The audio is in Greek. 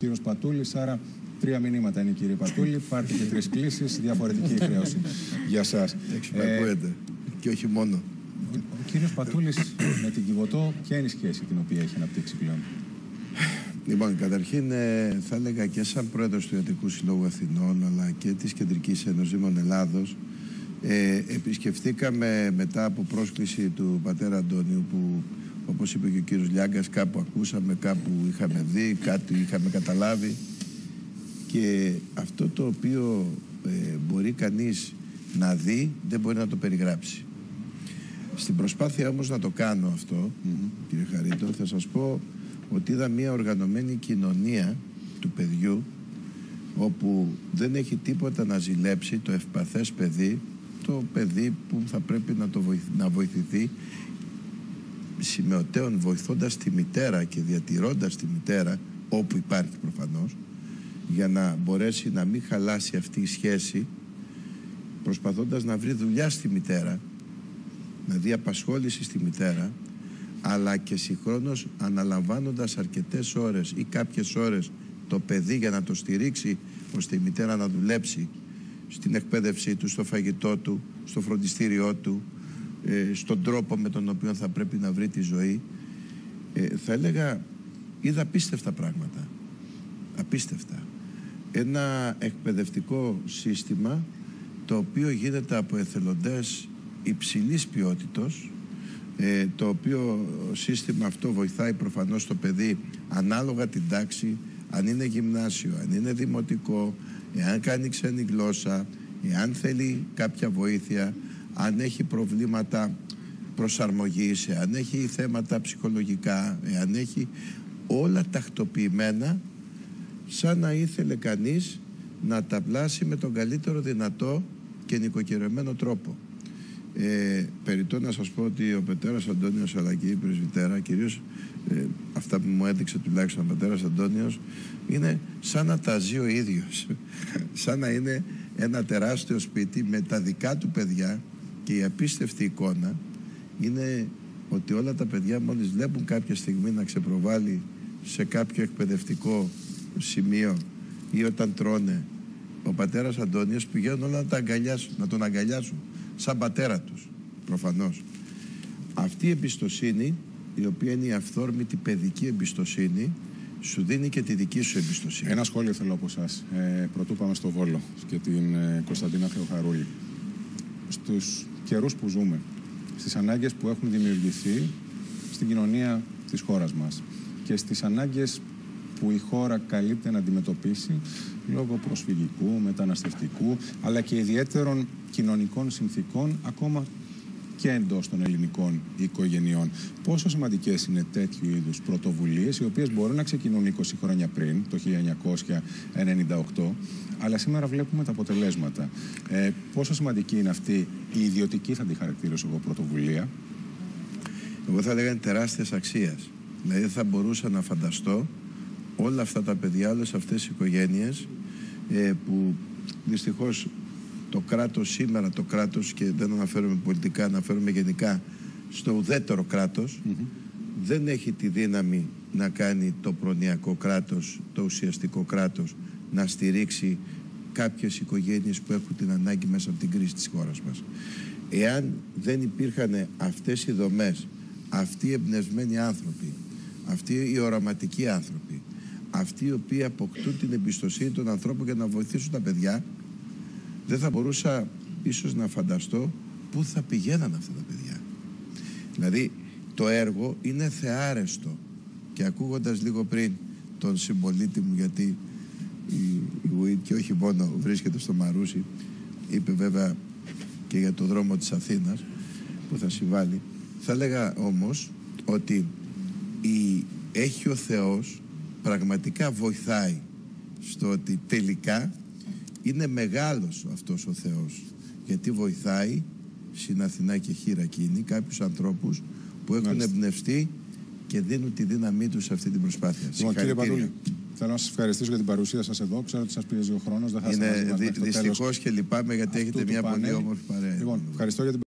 Κύριος Πατούλης, άρα 3 μηνύματα είναι, κύριε Πατούλη. Υπάρχει και 3 κλήσεις, διαφορετική χρέωση για σας. Ακούγεται. Και όχι μόνο. Ο κύριος Πατούλης με την Κιβωτό, ποια είναι η σχέση την οποία έχει αναπτύξει πλέον? Λοιπόν, καταρχήν θα έλεγα και σαν πρόεδρος του Ιατρικού Συλλόγου Αθηνών, αλλά και της Κεντρικής Ένωσης Δήμων Ελλάδος, επισκεφθήκαμε μετά από πρόσκληση του πατέρα Αντώνιου, που όπως είπε και ο κύριος Λιάγκας, κάπου ακούσαμε, κάπου είχαμε δει, κάτι είχαμε καταλάβει, και αυτό το οποίο μπορεί κανείς να δει δεν μπορεί να το περιγράψει. Στην προσπάθεια όμως να το κάνω αυτό, κύριε Χαρίτο, θα σας πω ότι είδα μια οργανωμένη κοινωνία του παιδιού, όπου δεν έχει τίποτα να ζηλέψει το ευπαθές παιδί, το παιδί που θα πρέπει να βοηθηθεί, σημεωτέων βοηθώντας τη μητέρα και διατηρώντας τη μητέρα όπου υπάρχει προφανώς, για να μπορέσει να μην χαλάσει αυτή η σχέση, προσπαθώντας να βρει δουλειά στη μητέρα, να δει απασχόληση στη μητέρα, αλλά και συγχρόνως αναλαμβάνοντας αρκετές ώρες ή κάποιες ώρες το παιδί για να το στηρίξει, ώστε η μητέρα να δουλέψει στην εκπαίδευσή του, στο φαγητό του, στο φροντιστήριό του, στον τρόπο με τον οποίο θα πρέπει να βρει τη ζωή. Θα έλεγα, είδα απίστευτα πράγματα. Απίστευτα. Ένα εκπαιδευτικό σύστημα το οποίο γίνεται από εθελοντές υψηλής ποιότητος, το οποίο σύστημα αυτό βοηθάει προφανώς το παιδί ανάλογα την τάξη, αν είναι γυμνάσιο, αν είναι δημοτικό, εάν κάνει ξένη γλώσσα, εάν θέλει κάποια βοήθεια, αν έχει προβλήματα προσαρμογής, εάν έχει θέματα ψυχολογικά, εάν έχει όλα τακτοποιημένα, σαν να ήθελε κανείς να τα πλάσει με τον καλύτερο δυνατό και νοικοκυριωμένο τρόπο. Περιττό να σας πω ότι ο πατέρας Αντώνιος, αλλά και η πρεσβυτέρα, κυρίως αυτά που μου έδειξε τουλάχιστον ο πατέρας Αντώνιος, είναι σαν να τα ζει ο ίδιος. Σαν να είναι ένα τεράστιο σπίτι με τα δικά του παιδιά, και η απίστευτη εικόνα είναι ότι όλα τα παιδιά μόλις βλέπουν κάποια στιγμή να ξεπροβάλλει σε κάποιο εκπαιδευτικό σημείο ή όταν τρώνε, ο πατέρας Αντώνιος πηγαίνουν όλα να τον αγκαλιάσουν σαν πατέρα τους, προφανώς. Αυτή η εμπιστοσύνη, η οποία είναι η αυθόρμητη παιδική εμπιστοσύνη, σου δίνει και τη δική σου εμπιστοσύνη. Ένα σχόλιο θέλω από εσάς, πρωτού πάμε στο Βόλο και την Κωνσταντίνα Θεοχαρούλη. Στους καιρούς που ζούμε, στις ανάγκες που έχουν δημιουργηθεί στην κοινωνία της χώρας μας και στις ανάγκες που η χώρα καλείται να αντιμετωπίσει λόγω προσφυγικού, μεταναστευτικού, αλλά και ιδιαίτερων κοινωνικών συνθήκων, ακόμα και εντός των ελληνικών οικογενειών. Πόσο σημαντικές είναι τέτοιου είδους πρωτοβουλίες, οι οποίες μπορούν να ξεκινούν 20 χρόνια πριν, το 1998, αλλά σήμερα βλέπουμε τα αποτελέσματα. Πόσο σημαντική είναι αυτή η ιδιωτική, θα τη χαρακτηρίσω εγώ, πρωτοβουλία? Εγώ θα έλεγα τεράστιας αξίας. Δηλαδή θα μπορούσα να φανταστώ όλα αυτά τα παιδιά, όλες αυτές οι οικογένειες που δυστυχώς το κράτος σήμερα, το κράτος, και δεν αναφέρομαι πολιτικά, αναφέρομαι γενικά στο ουδέτερο κράτος, δεν έχει τη δύναμη να κάνει το προνοιακό κράτος, το ουσιαστικό κράτος, να στηρίξει κάποιες οικογένειες που έχουν την ανάγκη μέσα από την κρίση της χώρας μας. Εάν δεν υπήρχαν αυτές οι δομές, αυτοί οι εμπνευσμένοι άνθρωποι, αυτοί οι οραματικοί άνθρωποι, αυτοί οι οποίοι αποκτούν την εμπιστοσύνη των ανθρώπων για να βοηθήσουν τα παιδιά, δεν θα μπορούσα ίσως να φανταστώ πού θα πηγαίναν αυτά τα παιδιά. Δηλαδή το έργο είναι θεάρεστο, και ακούγοντας λίγο πριν τον συμπολίτη μου, γιατί η ΟΥΙΤ και όχι μόνο βρίσκεται στο Μαρούσι, είπε βέβαια και για το δρόμο της Αθήνας που θα συμβάλλει, θα έλεγα όμως ότι έχει ο Θεός, πραγματικά βοηθάει στο ότι τελικά είναι μεγάλος αυτός ο Θεός, γιατί βοηθάει στην Αθηνά και Χειρακίνη κάποιους ανθρώπους που έχουν εμπνευστεί και δίνουν τη δύναμή τους σε αυτή την προσπάθεια. Λοιπόν, κύριε Πατούλη, θέλω να σας ευχαριστήσω για την παρουσία σας εδώ. Ξέρω ότι σας πιέζει ο χρόνος. Δυστυχώς και λυπάμαι, γιατί έχετε μια πολύ όμορφη παρέα. Λοιπόν, ευχαριστώ για την